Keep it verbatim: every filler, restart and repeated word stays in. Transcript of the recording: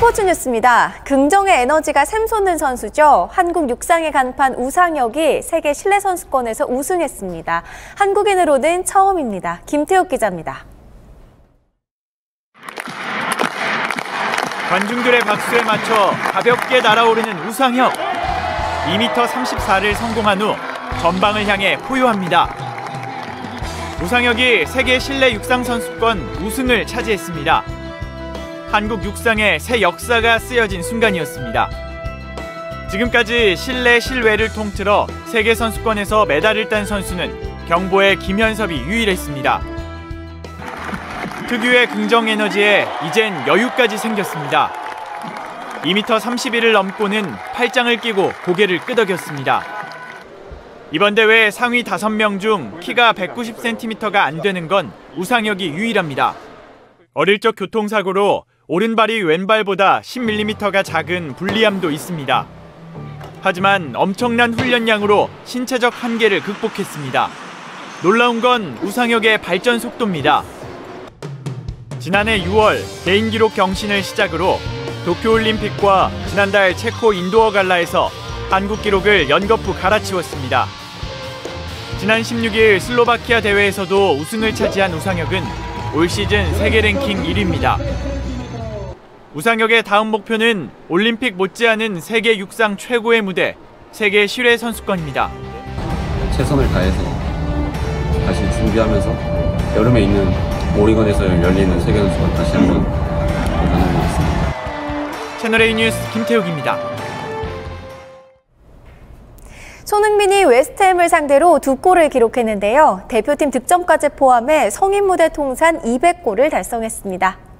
스포츠 뉴스입니다. 긍정의 에너지가 샘솟는 선수죠. 한국 육상의 간판 우상혁이 세계 실내 선수권에서 우승했습니다. 한국인으로는 처음입니다. 김태욱 기자입니다. 관중들의 박수에 맞춰 가볍게 날아오르는 우상혁. 이 미터 삼십사를 성공한 후 전방을 향해 포효합니다. 우상혁이 세계 실내 육상 선수권 우승을 차지했습니다. 한국 육상의 새 역사가 쓰여진 순간이었습니다. 지금까지 실내 실외를 통틀어 세계 선수권에서 메달을 딴 선수는 경보의 김현섭이 유일했습니다. 특유의 긍정 에너지에 이젠 여유까지 생겼습니다. 이 미터 삼십일을 넘고는 팔짱을 끼고 고개를 끄덕였습니다. 이번 대회 상위 다섯 명 중 키가 백구십 센티미터가 안 되는 건 우상혁이 유일합니다. 어릴 적 교통사고로 오른발이 왼발보다 십 밀리미터가 작은 불리함도 있습니다. 하지만 엄청난 훈련량으로 신체적 한계를 극복했습니다. 놀라운 건 우상혁의 발전 속도입니다. 지난해 유월 개인 기록 경신을 시작으로 도쿄올림픽과 지난달 체코 인도어 갈라에서 한국 기록을 연거푸 갈아치웠습니다. 지난 십육일 슬로바키아 대회에서도 우승을 차지한 우상혁은 올 시즌 세계 랭킹 일 위입니다. 우상혁의 다음 목표는 올림픽 못지않은 세계 육상 최고의 무대, 세계 실외 선수권입니다. 최선을 다해서 다시 준비하면서 여름에 있는 오리건에서 열리는 세계 선수권 다시 한번 도전해 보겠습니다. 채널A 뉴스 김태욱입니다. 손흥민이 웨스트햄을 상대로 두 골을 기록했는데요. 대표팀 득점까지 포함해 성인 무대 통산 이백 골을 달성했습니다.